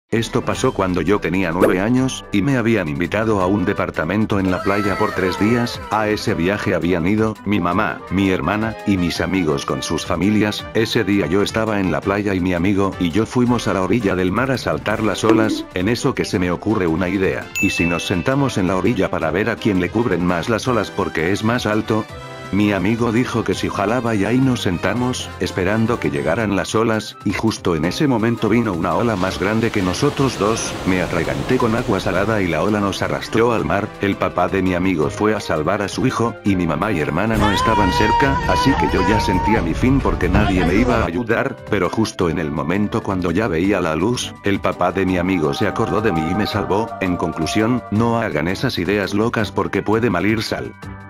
Esto pasó cuando yo tenía 9 años, y me habían invitado a un departamento en la playa por 3 días. A ese viaje habían ido, mi mamá, mi hermana, y mis amigos con sus familias. Ese día yo estaba en la playa y mi amigo y yo fuimos a la orilla del mar a saltar las olas. En eso que se me ocurre una idea. ¿Y si nos sentamos en la orilla para ver a quién le cubren más las olas porque es más alto? Mi amigo dijo que si jalaba y ahí nos sentamos, esperando que llegaran las olas, y justo en ese momento vino una ola más grande que nosotros dos, me atraganté con agua salada y la ola nos arrastró al mar. El papá de mi amigo fue a salvar a su hijo, y mi mamá y hermana no estaban cerca, así que yo ya sentía mi fin porque nadie me iba a ayudar, pero justo en el momento cuando ya veía la luz, el papá de mi amigo se acordó de mí y me salvó. En conclusión, no hagan esas ideas locas porque puede malir sal.